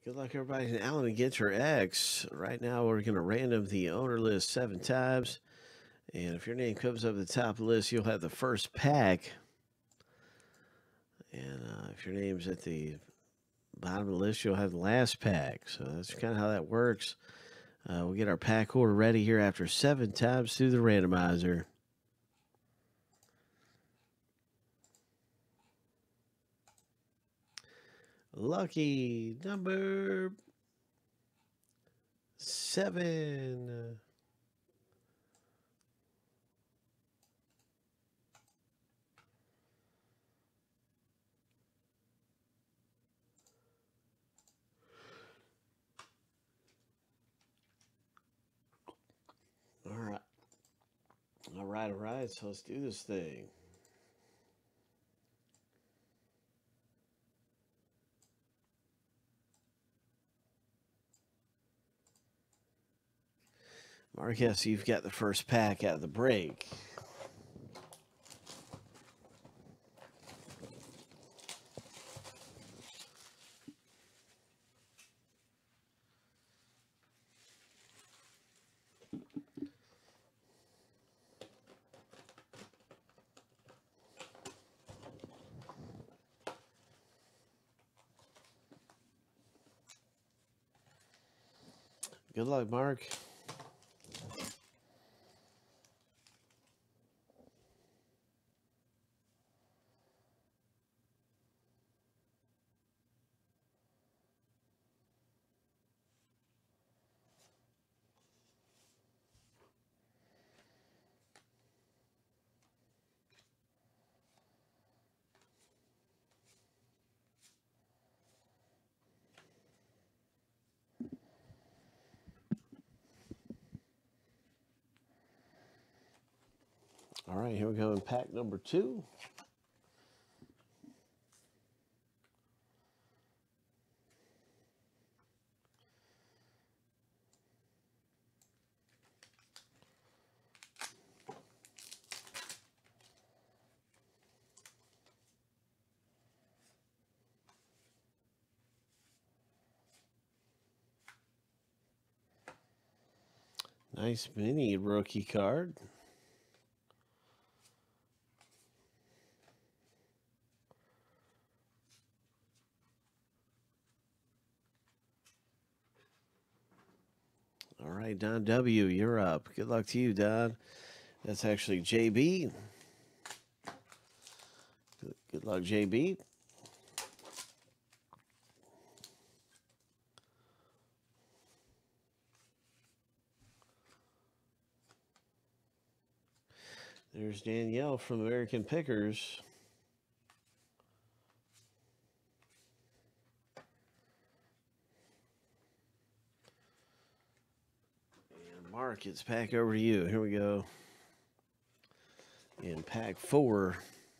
Good luck, everybody. And Alan and GINTERX. Right now, we're going to random the owner list 7 times. And if your name comes up at the top of the list, you'll have the first pack. And if your name's at the bottom of the list, you'll have the last pack. So that's kind of how that works. We'll get our pack order ready here after 7 times through the randomizer. Lucky number 7. All right. All right. So let's do this thing. Marcus, you've got the first pack out of the break. Good luck, Mark. All right, here we go in pack number 2. Nice mini rookie card. All right, Don W., you're up. Good luck to you, Don. That's actually JB. Good luck, JB. There's Danielle from American Pickers. And Mark, it's back over to you. Here we go. In pack 4.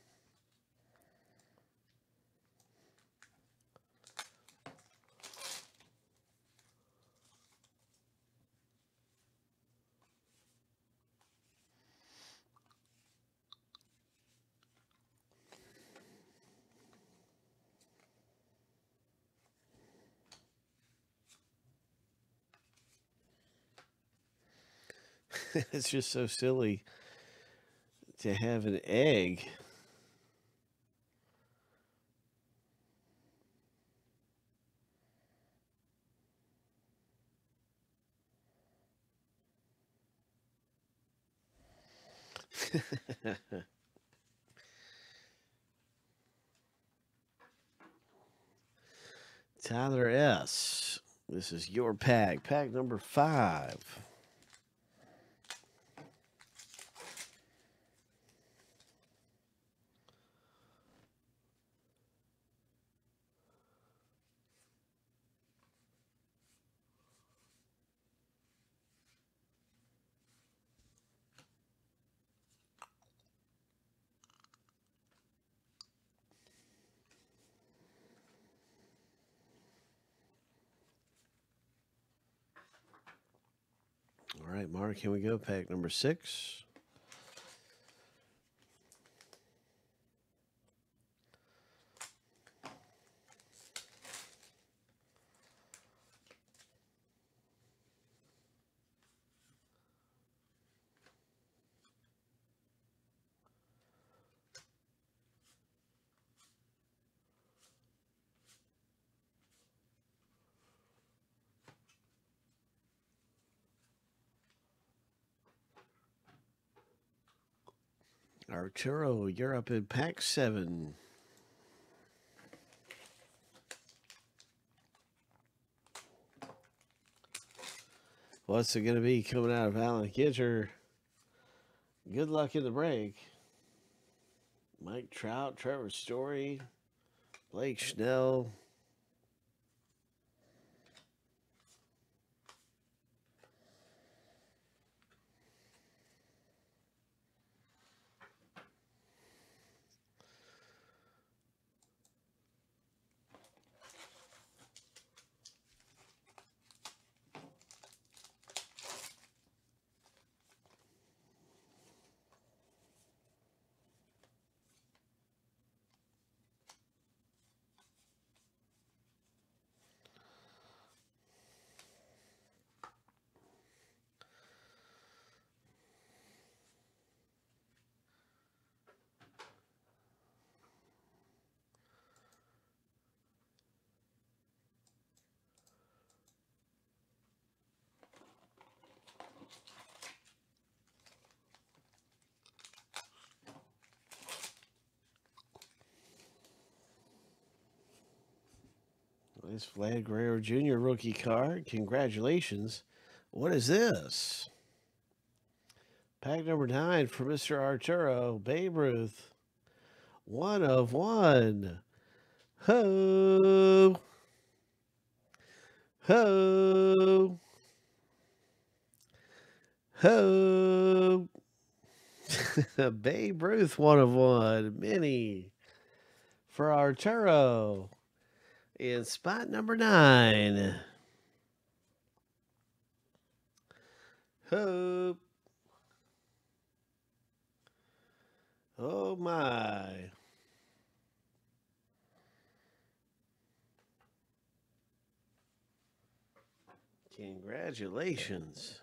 It's just so silly to have an egg. Tyler S., this is your pack. Pack number 5. All right, Mark, here we go. Pack number 6. Arturo, you're up in pack 7. What's it going to be coming out of Alan Ginter? Good luck in the break. Mike Trout, Trevor Story, Blake Snell. Nice Vlad Guerrero Jr. rookie card. Congratulations. What is this? Pack number 9 for Mr. Arturo. Babe Ruth. 1/1. Ho! Ho! Ho! Babe Ruth 1/1. Mini for Arturo. In spot number 9. Hope. Oh my. Congratulations.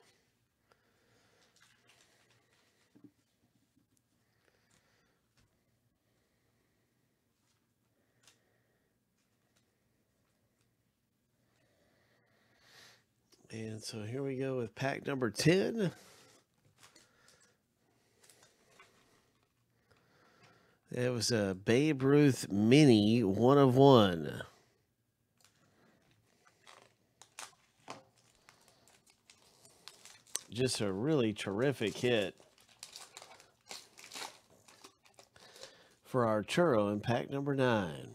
And so here we go with pack number 10. It was a Babe Ruth Mini 1/1. Just a really terrific hit for Arturo in pack number 9.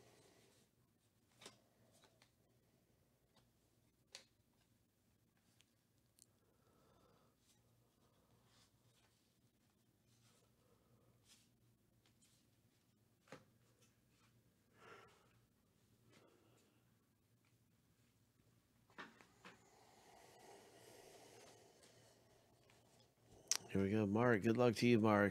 Here we go, Mark. Good luck to you, Mark.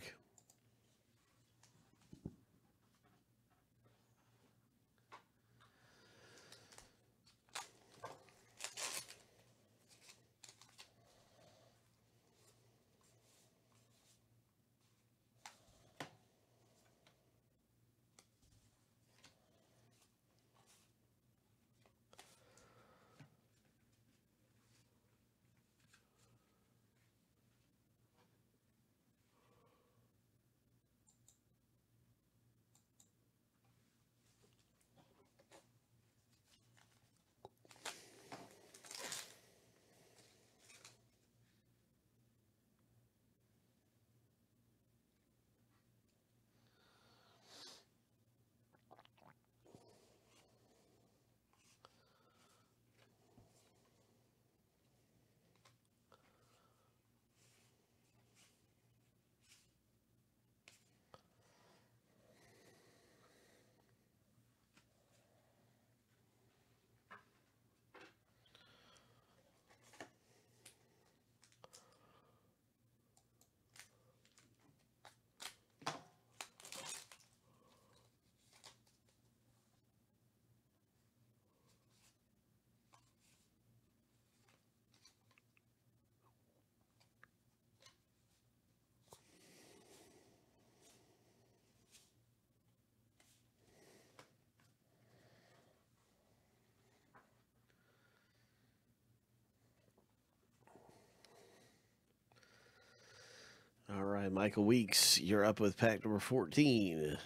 right, Michael Weeks, you're up with pack number 14.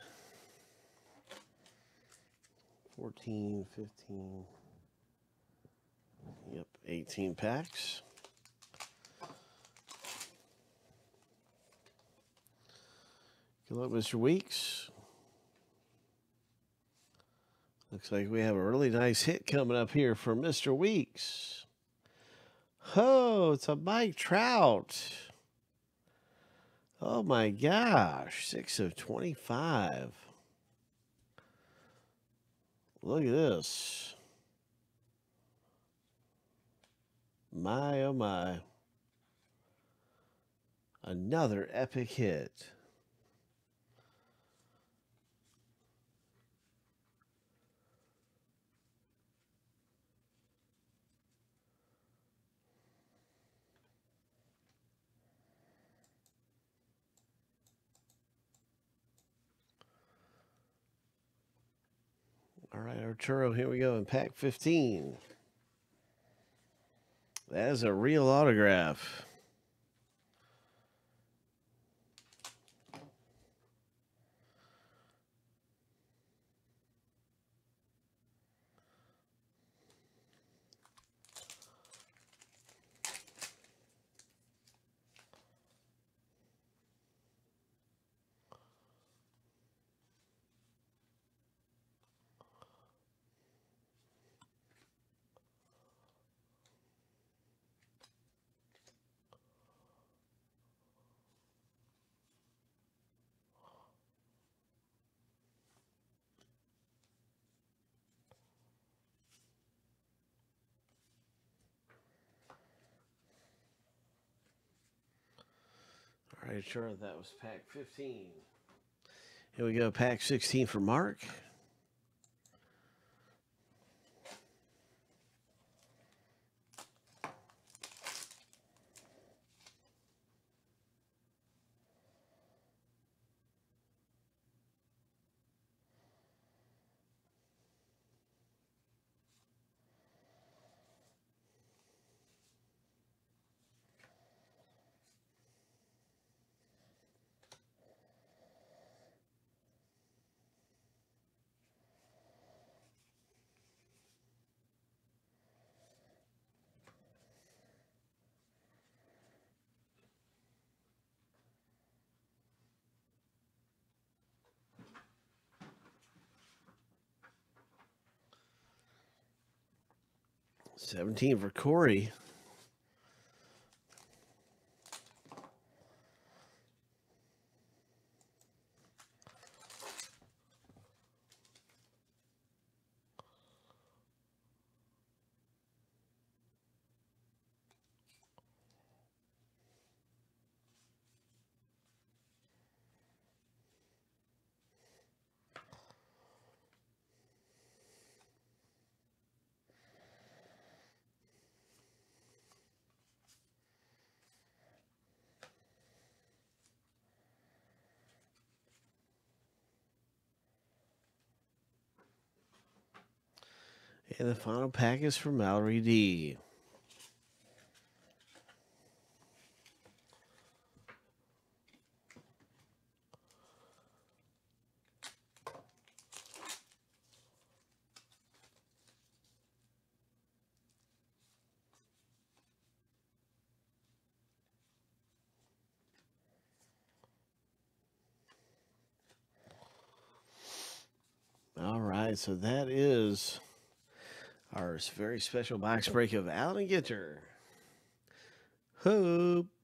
14, 15. Yep, 18 packs. Good luck, Mr. Weeks. Looks like we have a really nice hit coming up here from Mr. Weeks. Oh, it's a Mike Trout. Oh my gosh, 6 of 25. Look at this. My, oh my. Another epic hit. All right, Arturo, here we go in pack 15. That is a real autograph. All right, sure, that was pack 15. Here we go, pack 16 for Mark. $17 for Corey. And the final pack is for Mallory D. All right, so that is our very special box break of Alan Ginter. Hope.